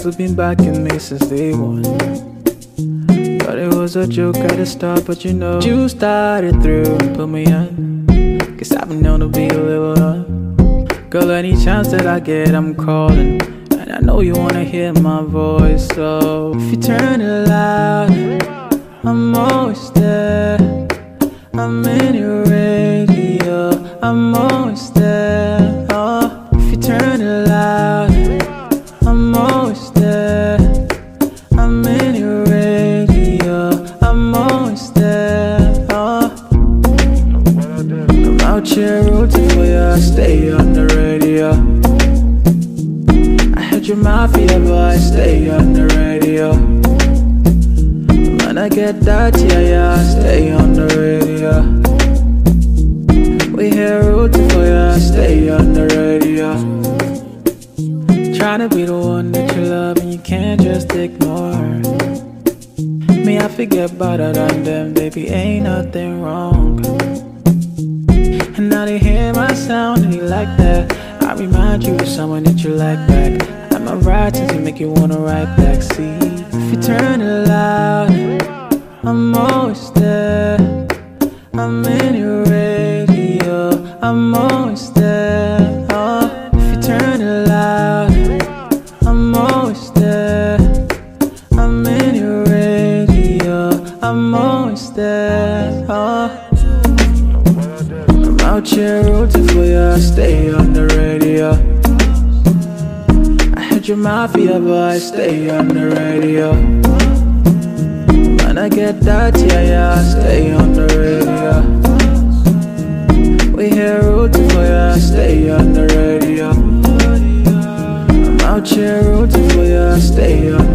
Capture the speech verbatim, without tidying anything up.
who've been backing me since day one. Thought it was a joke at the start, but you know you started through and put me on. Guess I've been known to be a little on. Girl, any chance that I get, I'm calling. And I know you wanna hear my voice, so if you turn it loud, I'm always there. I'm in your radio, I'm always there. Oh, if you turn it loud, I'm always there. I'm in your radio, I'm always there. Oh, I'm out here rooting for you, I stay on the radio. I heard your mafia boy, stay on the radio. When I get that, yeah, yeah, I stay on the radio. We here rooting for you, stay on the radio. Trying to be the one that you love and you can't just ignore. Me, I forget about it on them, baby, ain't nothing wrong. And now they hear my sound and you like that. I remind you of someone that you like back. I'm a right to make you wanna ride back. See, if you turn it loud, I'm always there. I'm in your radio, I'm always there. Oh, if you turn it loud, I'm always there. I'm in your radio, I'm always there. Oh, I'm out here rooting for you, I stay on the radio. I heard your mafia boy, stay on the radio. When I get that, yeah, yeah, I stay on the radio. We here rooting for you, stay on the radio. I'm out here rooting for you, stay on